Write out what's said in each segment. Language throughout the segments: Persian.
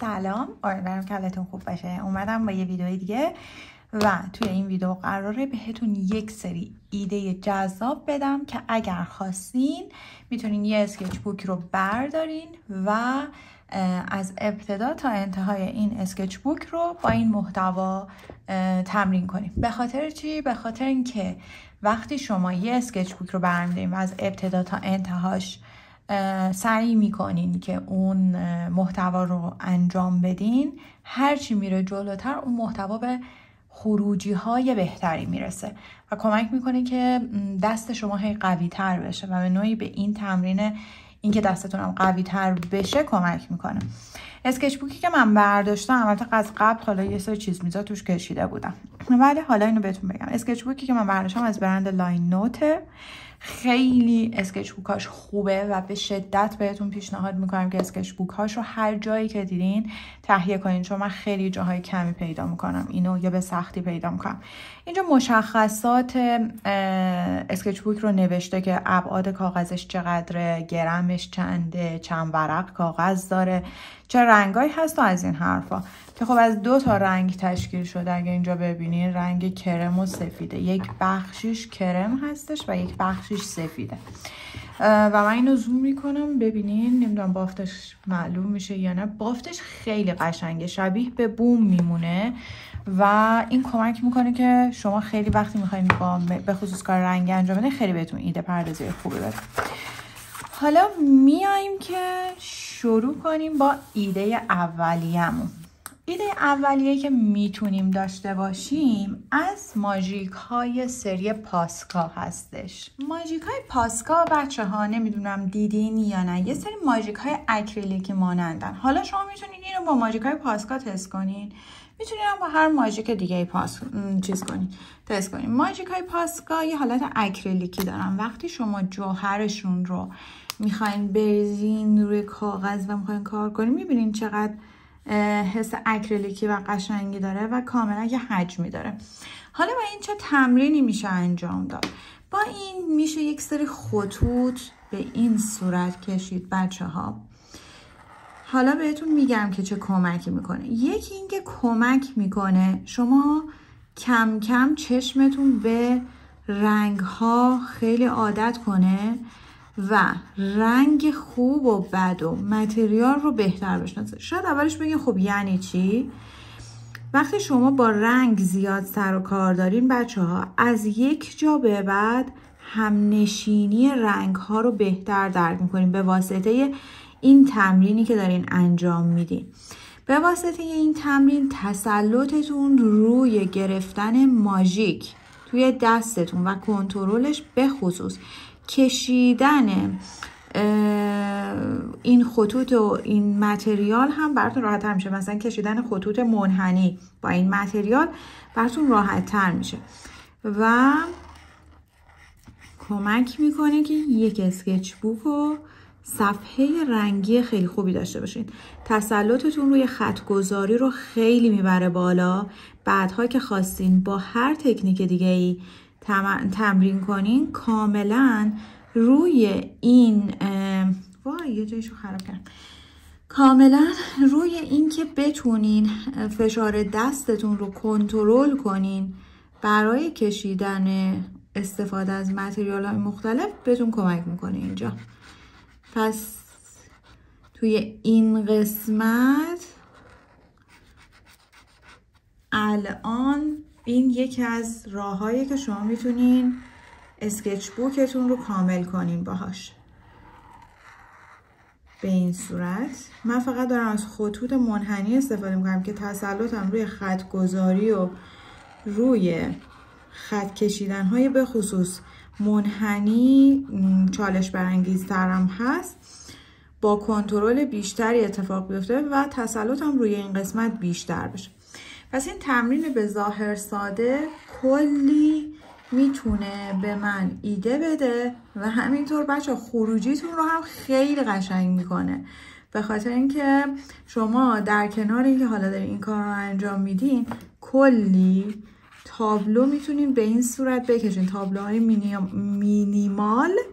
سلام، امیدوارم که حالتون خوب باشه. اومدم با یه ویدیو دیگه و توی این ویدیو قراره بهتون یک سری ایده جذاب بدم که اگر خواستین میتونین یه اسکچ بوک رو بردارین و از ابتدا تا انتهای این اسکچ بوک رو با این محتوا تمرین کنیم. به خاطر چی؟ به خاطر اینکه وقتی شما یه اسکچ بوک رو برمی‌دارین و از ابتدا تا انتهاش سعی میکنین که اون محتوا رو انجام بدین، هرچی میره جلوتر اون محتوا به خروجی های بهتری میرسه و کمک میکنه که دست شما هی قوی تر بشه و به نوعی به این تمرین اینکه دستتون هم قوی تر بشه کمک میکنه. اسکچ بوکی که من برداشتم، البته از قبل حالا یه سری چیز میزا توش کشیده بودم، ولی حالا اینو بهتون بگم. اسکچ بوکی که من برداشتم از برند لاین نوته. خیلی اسکچ بوکاش خوبه و به شدت بهتون پیشنهاد میکنم که اسکچ بوکاش رو هر جایی که دیدین تهیه کنین، چون من خیلی جاهای کمی پیدا میکنم اینو یا به سختی پیدا میکنم. اینجا مشخصات اسکچ بوک رو نوشته که ابعاد کاغذش چقدره، گرمش چنده، چند ورق کاغذ داره، چه رنگایی هست و از این حرفا، که خب از 2 تا رنگ تشکیل شده. اگه اینجا ببینین رنگ کرم و سفیده، یک بخشیش کرم هستش و یک بخشیش سفیده و من اینو زوم میکنم ببینین، نمیدونم بافتش معلوم میشه یا نه. بافتش خیلی قشنگه، شبیه به بوم میمونه و این کمک میکنه که شما خیلی وقتی میخواین به خصوص کار رنگی انجام بدین خیلی بهتون ایده پردازی خوبی بده. حالا میایم که شروع کنیم با ایده اولیه‌مون. ایده اولیه که میتونیم داشته باشیم از ماژیک های سری پاسکا هستش. ماژیک های پاسکا بچه ها نمیدونم دیدین یا نه، یه سری ماژیک های اکریلیکی مانندن. حالا شما میتونید اینو با ماژیک های پاسکا تست کنین، میتونین هم با هر ماژیک دیگه تست کنین. ماژیک های پاسکا یه حالت اکریلیکی دارن. وقتی شما جوهرشون رو میخواین بریزین روی کاغذ و میخواین کار کنین، میبینین چقدر حس اکریلیکی و قشنگی داره و کاملا یه حجمی داره. حالا با این چه تمرینی میشه انجام داد؟ با این میشه یک سری خطوط به این صورت کشید بچه ها. حالا بهتون میگم که چه کمکی میکنه. یکی این که کمک میکنه شما کم کم چشمتون به رنگ ها خیلی عادت کنه و رنگ خوب و بد و متریال رو بهتر بشناسه. شاید اولش بگین خب یعنی چی؟ وقتی شما با رنگ زیاد سر و کار دارین بچه ها، از یک جا به بعد همنشینی رنگ ها رو بهتر درک میکنین به واسطه این تمرینی که دارین انجام میدین. به واسطه این تمرین تسلطتون روی گرفتن ماژیک توی دستتون و کنترلش، به خصوص کشیدن این خطوط و این متریال هم براتون راحت تر میشه. مثلا کشیدن خطوط منحنی با این متریال براتون راحت تر میشه و کمک میکنه که یک اسکچ بوک و صفحه رنگی خیلی خوبی داشته باشین. تسلطتون روی خط گذاری رو خیلی میبره بالا. بعدها که خواستین با هر تکنیک دیگه ای تمرین کنین، کاملا روی این یه جایشو خراب کردم، کاملا روی این که بتونین فشار دستتون رو کنترل کنین برای کشیدن استفاده از متریال های مختلف بهتون کمک میکنه اینجا. پس توی این قسمت الان این یکی از راههایی که شما میتونین اسکچ بوکتون رو کامل کنین باهاش. به این صورت من فقط دارم از خطوط منحنی استفاده میکنم که تسلطم روی خط گذاری و روی خط کشیدن های به خصوص منحنی چالش برانگیزترم هست، با کنترل بیشتری اتفاق بیفته و تسلطم روی این قسمت بیشتر بشه. پس این تمرین به ظاهر ساده کلی میتونه به من ایده بده و همینطور بچه خروجیتون رو هم خیلی قشنگ میکنه، به خاطر اینکه شما در کنار اینکه حالا دارین این کار رو انجام میدین، کلی تابلو میتونین به این صورت بکشین، تابلوهای مینیمال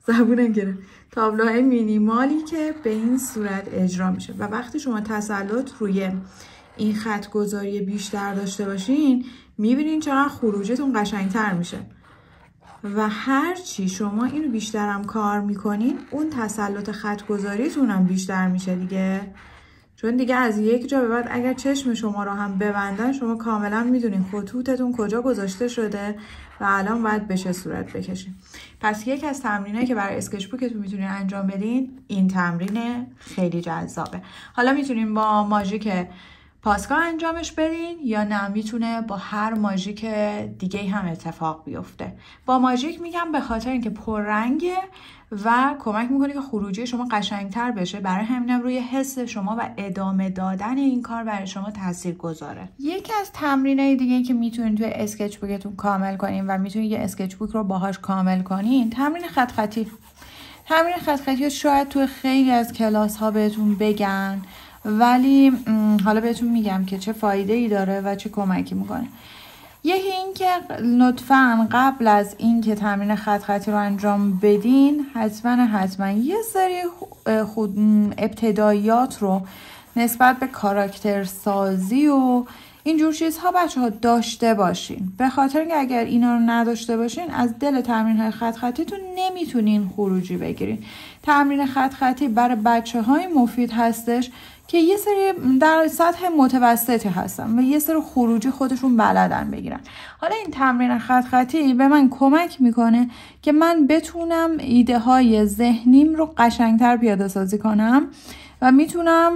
زبونم گرفت. تابلوهای مینیمالی که به این صورت اجرا میشه و وقتی شما تسلط روی این خط گذاری بیشتر داشته باشین میبینین چقدر خروجتون قشنگتر میشه و هرچی شما اینو بیشترم کار میکنین اون تسلط خط گذاریتون هم بیشتر میشه دیگه، چون دیگه از یک جا به بعد اگر چشم شما رو هم ببندن شما کاملا میدونین خطوطتون کجا گذاشته شده و الان باید به چه صورت بکشین. پس یک از تمرینایی که برای اسکچ بوکتون میتونین انجام بدین این تمرین خیلی جذابه. حالا میتونین با ماژیک پاسکا انجامش بدین یا نه میتونه با هر ماژیک دیگه هم اتفاق بیفته. با ماژیک میگم به خاطر اینکه پررنگه و کمک میکنه که خروجی شما قشنگتر بشه، برای همینم روی حس شما و ادامه دادن این کار برای شما تاثیر گذاره. یکی از تمرینای دیگه که میتونید توی اسکچ بوکتون کامل کنین و میتونید یه اسکچ بوک رو باهاش کامل کنین تمرین خط خطی. تمرین خط خطی شاید توی خیلی از کلاس ها بهتون بگن ولی حالا بهتون میگم که چه فایده ای داره و چه کمکی میکنه. یکی این که لطفاً قبل از این که تمرین خط خطی رو انجام بدین حتما یه سری ابتداییات رو نسبت به کاراکتر سازی و اینجور چیزها بچه‌ها داشته باشین، به خاطر اینکه اگر اینا رو نداشته باشین از دل تمرین های خط خطیتون نمیتونین خروجی بگیرین. تمرین خط خطی برای بچه‌های مفید هستش که یه سری در سطح متوسطی هستن و یه سری خروجی خودشون بلدن بگیرن. حالا این تمرین خط خطی به من کمک میکنه که من بتونم ایده های ذهنیم رو قشنگتر پیاده سازی کنم و میتونم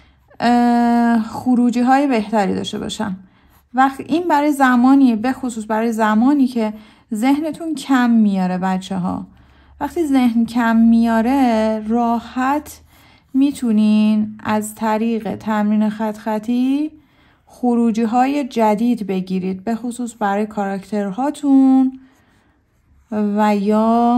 خروجی های بهتری داشته باشم. وقتی این برای زمانی، به خصوص برای زمانی که ذهنتون کم میاره بچه ها، وقتی ذهن کم میاره راحت میتونین از طریق تمرین خط خطی خروجی های جدید بگیرید، به خصوص برای کاراکترهاتون و یا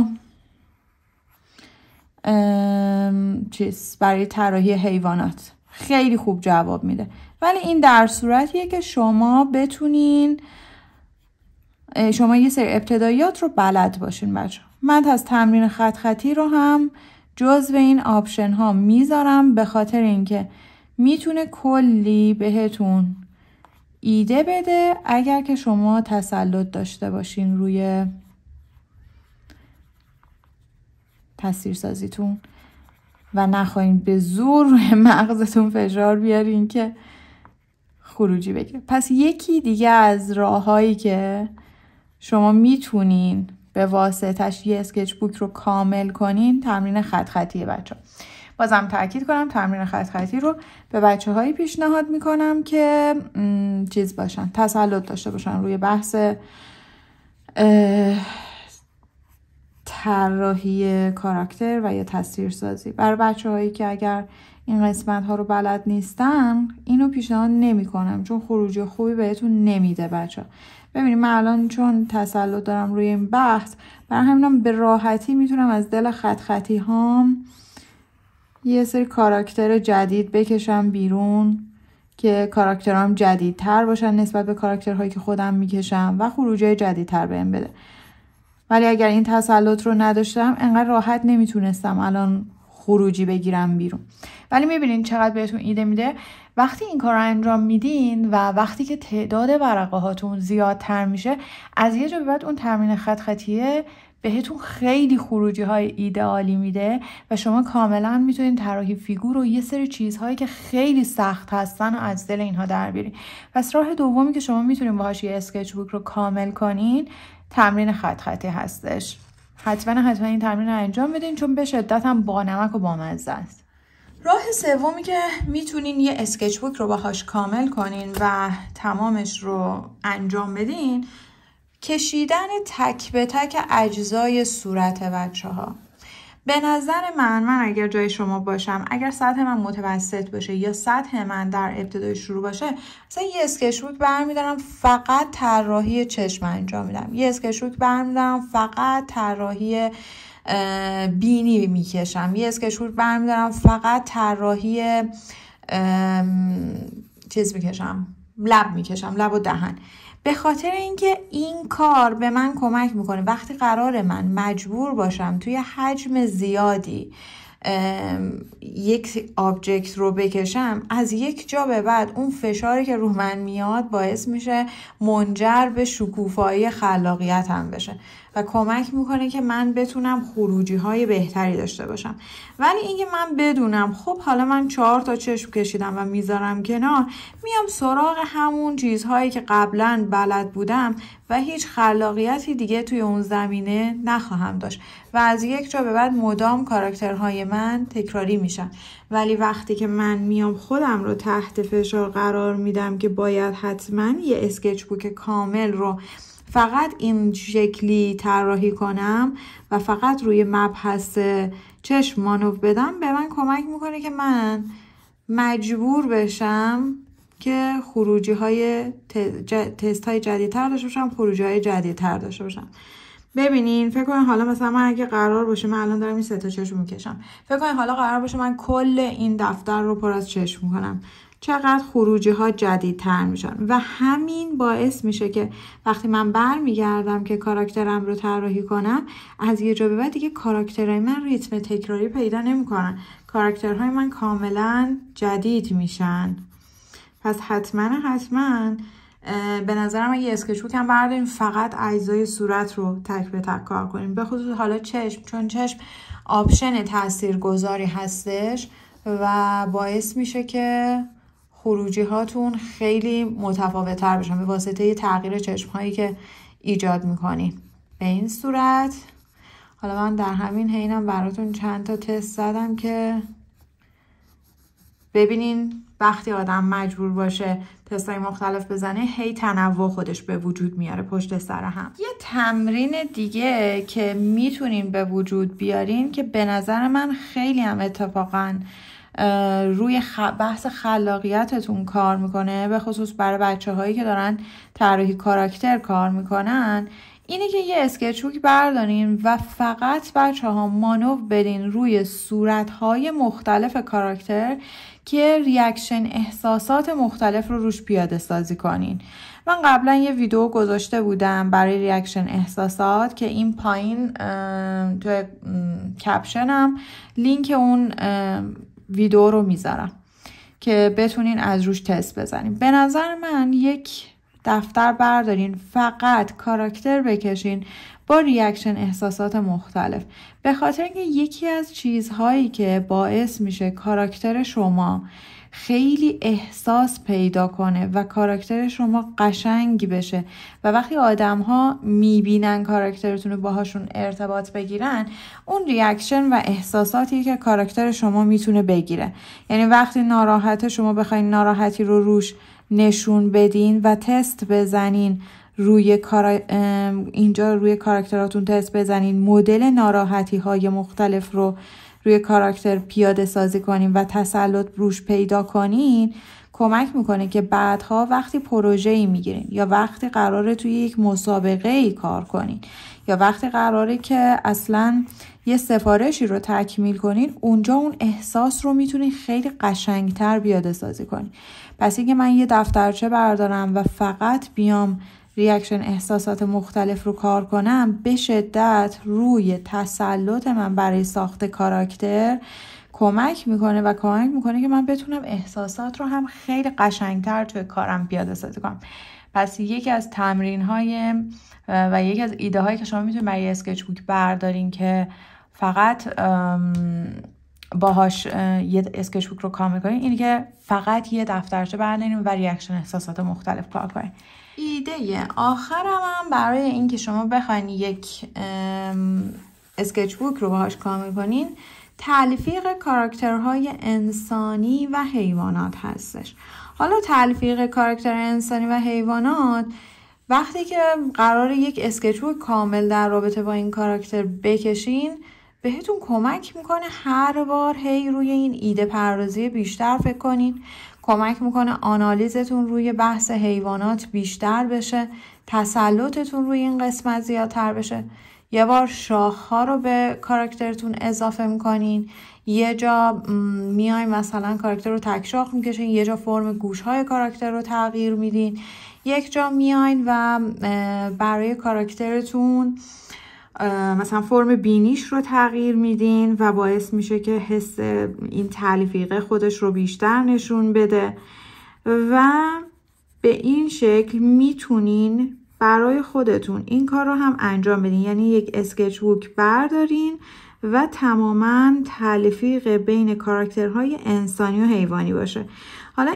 برای طراحی حیوانات. خیلی خوب جواب میده، ولی این در صورتیه که شما بتونین شما یه سری ابتداییات رو بلد باشین بچه. من از تمرین خط خطی رو هم جزو این آپشن ها میذارم به خاطر اینکه میتونه کلی بهتون ایده بده اگر که شما تسلط داشته باشین روی تصویرسازیتون و نخواین به زور روی مغزتون فشار بیارین که خروجی بگیره. پس یکی دیگه از راههایی که شما میتونین به واسطش یه اسکچ بوک رو کامل کنین تمرین خط خطیه بچه‌ها. بازم تاکید کنم تمرین خط خطی رو به بچه‌هایی پیشنهاد میکنم که چیز باشن، تسلط داشته باشن روی بحث طراحی کاراکتر و یا تصویرسازی. برای بچه‌هایی که اگر این قسمت ها رو بلد نیستن اینو پیشنهاد نمی‌کنم چون خروجی خوبی بهتون نمیده بچه‌ها. ببینید من الان چون تسلط دارم روی این بحث برای همینم به راحتی میتونم از دل خط خطی هام یه سری کاراکتر جدید بکشم بیرون که کاراکترام جدیدتر باشن نسبت به کاراکترهایی که خودم میکشم و خروجی جدیدتر بهم بده. ولی اگر این تسلط رو نداشتم انقدر راحت نمیتونستم الان خروجی بگیرم بیرون. ولی میبینین چقدر بهتون ایده میده وقتی این کار رو انجام میدین و وقتی که تعداد ورقه هاتون زیادتر میشه از یه جا به بعد اون تمرین خط خطیه بهتون خیلی خروجی های ایدئالی میده و شما کاملا میتونین طراحی فیگور و یه سری چیزهایی که خیلی سخت هستن و از دل اینها در بیارین. پس راه دومی که شما میتونین باهاش یه اسکچ بوک رو کامل کنین تمرین خط خطی هستش. حتما این تمرین رو انجام بدین چون به شدت هم با نمک و با مزه است. راه سومی که میتونین یه اسکچ بوک رو باهاش کامل کنین و تمامش رو انجام بدین کشیدن تک به تک اجزای صورت بچه‌ها. به نظر من اگر جای شما باشم، اگر سطح من متوسط باشه یا سطح من در ابتدای شروع باشه، مثلا یه اسکچ بوک برمی‌دارم فقط طراحی چشم انجام میدم، یه اسکچ بوک برمی‌دارم فقط طراحی بینی میکشم، یه اسکچ بوک برمی‌دارم فقط طراحی چیز میکشم، لب میکشم، لب و دهن. به خاطر اینکه این کار به من کمک میکنه وقتی قرار من مجبور باشم توی حجم زیادی یک آبجکت رو بکشم، از یک جا به بعد اون فشاری که رو من میاد باعث میشه منجر به شکوفایی خلاقیتم بشه و کمک میکنه که من بتونم خروجی های بهتری داشته باشم. ولی اینکه من بدونم خب حالا من 4 تا چشم کشیدم و میذارم کنار، میام سراغ همون چیزهایی که قبلا بلد بودم و هیچ خلاقیتی دیگه توی اون زمینه نخواهم داشت و از یک جا به بعد مدام کاراکترهای من تکراری میشن. ولی وقتی که من میام خودم رو تحت فشار قرار میدم که باید حتما یه اسکچ بوک کامل رو فقط این شکلی طراحی کنم و فقط روی مبحث چشم مانور بدم، به من کمک میکنه که من مجبور بشم که خروجی های تست های جدیدتر داشته باشم، خروجی های جدیدتر داشته باشم. ببینین فکر کنین حالا مثلا من اگه قرار باشه، من الان دارم این 3 تا چشم میکشم، فکر کنین حالا قرار باشه من کل این دفتر رو پر از چشم میکنم، چقدر خروجی ها جدیدتر میشن و همین باعث میشه که وقتی من برمیگردم که کاراکترم رو طراحی کنم، از یه جا به بعد دیگه کاراکترهای من ریتم تکراری پیدا نمیکنن، کاراکترهای من کاملا جدید میشن. پس حتما به نظرم اگه اسکچ بوک هم برداریم فقط اجزای صورت رو تک به تک کار کنیم، به خصوص حالا چشم، چون چشم آپشن تاثیرگذاری هستش و باعث میشه که خروجی هاتون خیلی متفاوت تر بشن به واسطه تغییر چشم هایی که ایجاد میکنیم. به این صورت حالا من در همین حینم براتون چند تا تست زدم که ببینین وقتی آدم مجبور باشه تستای مختلف بزنه هی تنوع خودش به وجود میاره پشت سر هم. یه تمرین دیگه که میتونین به وجود بیارین که به نظر من خیلی هم اتفاقاً روی بحث خلاقیتتون کار میکنه، به خصوص برای بچه هایی که دارن طراحی کاراکتر کار میکنن، اینه که یه اسکچ بوک بردارین و فقط بچه ها مانور بدین روی صورت های مختلف کاراکتر که ریاکشن احساسات مختلف رو روش پیاده سازی کنین. من قبلا یه ویدیو گذاشته بودم برای ریاکشن احساسات که این پایین توی کپشنم لینک اون ویدیو رو میذارم که بتونین از روش تست بزنین. به نظر من یک دفتر بردارین فقط کاراکتر بکشین با ریاکشن احساسات مختلف، به خاطر اینکه یکی از چیزهایی که باعث میشه کاراکتر شما خیلی احساس پیدا کنه و کاراکتر شما قشنگ بشه و وقتی آدم ها میبینن کاراکترتون رو باهاشون ارتباط بگیرن، اون ریاکشن و احساساتی که کاراکتر شما میتونه بگیره. یعنی وقتی ناراحته شما بخواین ناراحتی رو روش نشون بدین و تست بزنین روی اینجا روی کاراکتراتون تست بزنین، مدل ناراحتی های مختلف رو روی کاراکتر پیاده سازی کنین و تسلط روش پیدا کنین، کمک میکنه که بعدها وقتی پروژه‌ای میگیرین یا وقتی قراره توی یک مسابقه‌ای کار کنین یا وقتی قراره که اصلا یه سفارشی رو تکمیل کنین، اونجا اون احساس رو میتونین خیلی قشنگتر پیاده سازی کنین. پس اینکه من یه دفترچه بردارم و فقط بیام ریاکشن احساسات مختلف رو کار کنم، به شدت روی تسلط من برای ساخت کاراکتر کمک میکنه و کمک میکنه که من بتونم احساسات رو هم خیلی قشنگتر توی کارم پیاده سازی کنم. پس یکی از تمرین های و یکی از ایده هایی که شما میتونید برای اسکچ بوک بردارین که فقط باهاش یه اسکچ بوک رو کامل کنین، اینه که فقط یه دفترچه بردارین و ریاکشن احساسات مختلف کار کنین. ایده آخرم هم برای این که شما بخواین یک اسکچ بوک رو باهاش کامل کنین، تلفیق کاراکترهای انسانی و حیوانات هستش. حالا تلفیق کاراکتر انسانی و حیوانات وقتی که قراره یک اسکچ بوک کامل در رابطه با این کاراکتر بکشین، بهتون کمک میکنه هر بار هی روی این ایده پردازی بیشتر فکر کنین، کمک میکنه آنالیزتون روی بحث حیوانات بیشتر بشه، تسلطتون روی این قسمت زیادتر بشه. یه بار شاخها رو به کاراکترتون اضافه میکنین، یه جا میایم مثلا کاراکتر رو تک شاخ میکشین، یه جا فرم گوشهای کاراکتر رو تغییر میدین، یک جا میاین و برای کاراکترتون مثلا فرم بینیش رو تغییر میدین و باعث میشه که حس این تلفیقه خودش رو بیشتر نشون بده و به این شکل میتونین برای خودتون این کار رو هم انجام بدین. یعنی یک اسکچ بوک بردارین و تماما تلفیق بین کاراکترهای انسانی و حیوانی باشه. حالا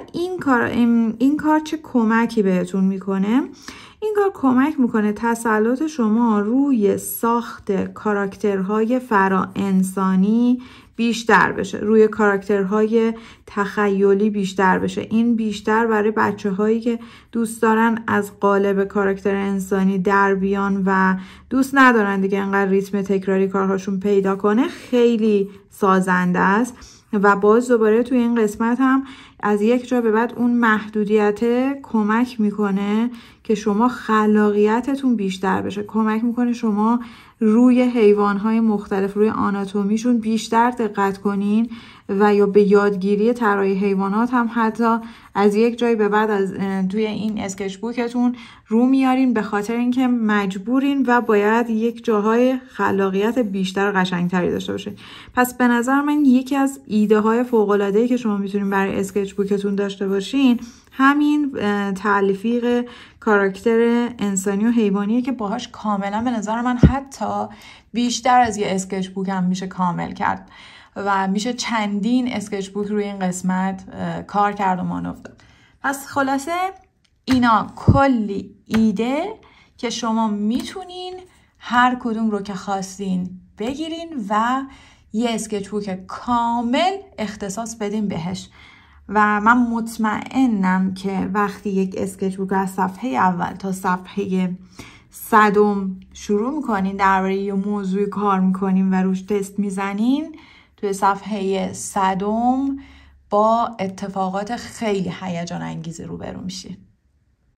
این کار چه کمکی بهتون میکنه؟ این کار کمک میکنه تسلط شما روی ساخت کاراکترهای فرا انسانی بیشتر بشه، روی کاراکترهای تخیلی بیشتر بشه. این بیشتر برای بچه هایی که دوست دارن از قالب کاراکتر انسانی در بیان و دوست ندارن دیگه انقدر ریتم تکراری کارهاشون پیدا کنه، خیلی سازنده است. و باز دوباره توی این قسمت هم از یک جا به بعد اون محدودیت کمک میکنه که شما خلاقیتتون بیشتر بشه، کمک میکنه شما روی حیوانهای مختلف، روی آناتومیشون بیشتر دقت کنین و یا به یادگیری طراحی حیوانات هم حتی از یک جای به بعد از توی این اسکچ بوکتون رو میارین، به خاطر اینکه مجبورین و باید یک جاهای خلاقیت بیشتر قشنگتری داشته باشین. پس به نظر من یکی از ایده های فوق العاده ای که شما میتونین برای اسکچ بوکتون داشته باشین همین تلفیق کاراکتر انسانی و حیوانیه که باهاش کاملا به نظر من حتی بیشتر از یه اسکچ بوک هم میشه کامل کرد و میشه چندین اسکچ بوک روی این قسمت کار کرد و مانور داد. پس خلاصه اینا کلی ایده که شما میتونین هر کدوم رو که خواستین بگیرین و یه اسکچ بوک کامل اختصاص بدین بهش. و من مطمئنم که وقتی یک اسکچ بوک از صفحه اول تا صفحه 100 شروع میکنین درباره یه موضوع کار میکنین و روش تست میزنین، توی صفحه 100 با اتفاقات خیلی هیجان انگیزی روبرو میشین.